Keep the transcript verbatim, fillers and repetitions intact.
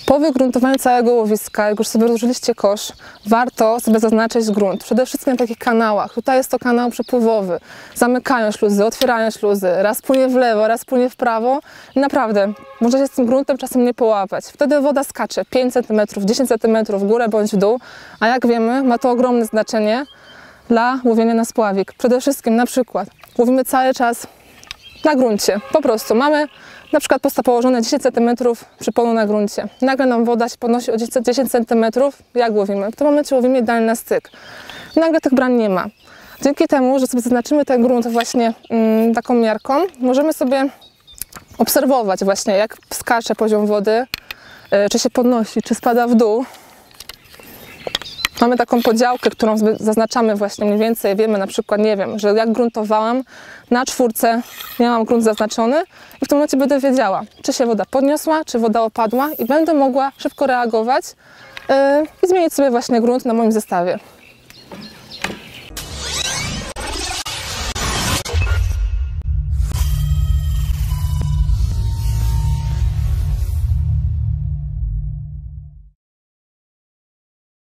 Po wygruntowaniu całego łowiska, jak już sobie rozłożyliście kosz, warto sobie zaznaczyć grunt. Przede wszystkim na takich kanałach. Tutaj jest to kanał przepływowy. Zamykają śluzy, otwierają śluzy. Raz płynie w lewo, raz płynie w prawo. I naprawdę, można się z tym gruntem czasem nie połapać. Wtedy woda skacze pięć centymetrów, dziesięć centymetrów w górę bądź w dół. A jak wiemy, ma to ogromne znaczenie dla łowienia na spławik. Przede wszystkim na przykład łowimy cały czas na gruncie. Po prostu mamy na przykład posta położone dziesięć centymetrów przyponu na gruncie. Nagle nam woda się podnosi o dziesięć centymetrów. Jak łowimy? W tym momencie łowimy idealnie na styk. I nagle tych brań nie ma. Dzięki temu, że sobie zaznaczymy ten grunt właśnie mm, taką miarką, możemy sobie obserwować właśnie, jak skacze poziom wody, yy, czy się podnosi, czy spada w dół. Mamy taką podziałkę, którą zaznaczamy właśnie mniej więcej. Wiemy na przykład, nie wiem, że jak gruntowałam na czwórce, miałam grunt zaznaczony i w tym momencie będę wiedziała, czy się woda podniosła, czy woda opadła i będę mogła szybko reagować yy, i zmienić sobie właśnie grunt na moim zestawie.